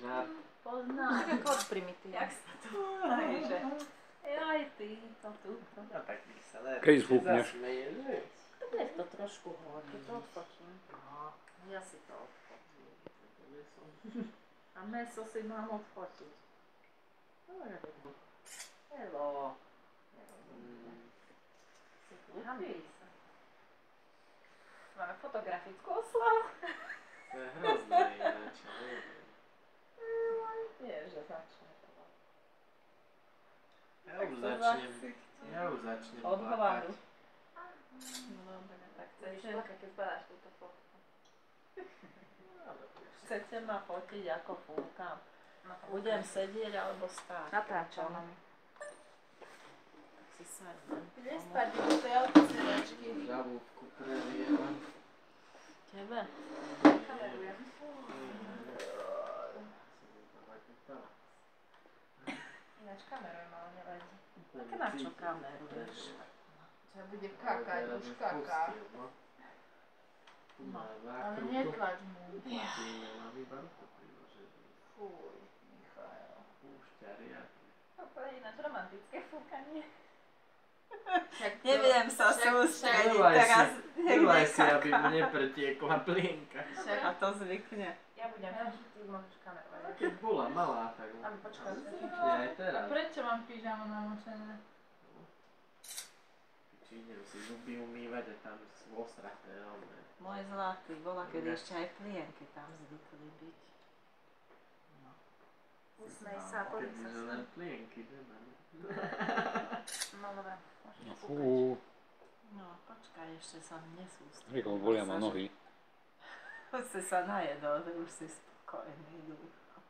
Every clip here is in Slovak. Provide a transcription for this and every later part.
žart. Poznám. Tak ako od primitívne. Jak sa to volá, že? Aj ty, to túto. No tak nech sa len. Keď zhúpneš. Zasmeješ, že? Nech to trošku hodí. To odfočím. No, ja si to odfotím. A meso si mám odfotiť. Dobre. Hello. Hambí sa. Máme fotografickú oslavu. To je hrozné ináč, ja neviem. Nie, že začne to. Ja už začnem Od hladu. plakať. No dobre, tak Chceš chcete, plakať, keď zbadáš túto fotku. chcete ma fotiť ako fúkam. No, Budem sedieť alebo stáť. natáčam. Tak si sadnem. Ideš spať do tej autosedačky. Žalúdku prelievam. Tebe? Kamerujem. Ináč kamerujem, ale nevadí. Tak na čo kameruješ? Že bude kakať, už kaká. No, Ale netlač mu. Mám iba ruku priloženú. Fuj, Michael. Púšťaria. To je ináč romantické fúkanie. Neviem sa sústrediť Nevaj teraz. Nevaj si, aby mne pretiekla plienka. A to zvykne. Ja budem, ty môžeš kamerovať. Keď bola malá, tak Ale počkaj, zvykne aj teraz. prečo mám pyžamo namočené? Či idem si zuby umývať a tam sú osraté, ale... Môj zlatý, bola keď ešte aj plienky tam zvykli byť. No. Usmej sa, pozri Keď sa. už len plienky nemám. No dobre, môžeš No fúkať. fú, No, počkaj, ešte sa nesústredila. rýchlo bolia ma nohy. Už si sa najedol, že už si spokojný. Dúfam.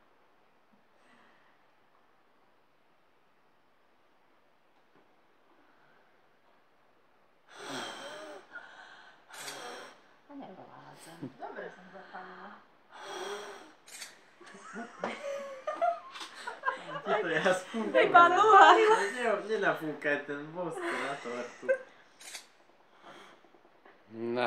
A nevládzem. Dobre som zapalila. Ti to ja spúkam. Iba nula. Nenafúkaj ten vosk na to rtu. Na.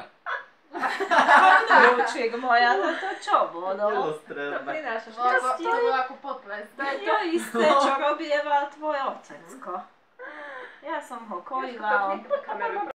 Kľúčik moja, to čo bolo? To Delostrelba. prináša To bolo šťastie. ako potlesk. To je to isté, čo robieval tvoj otecko. Ja som ho kojila. Kameruj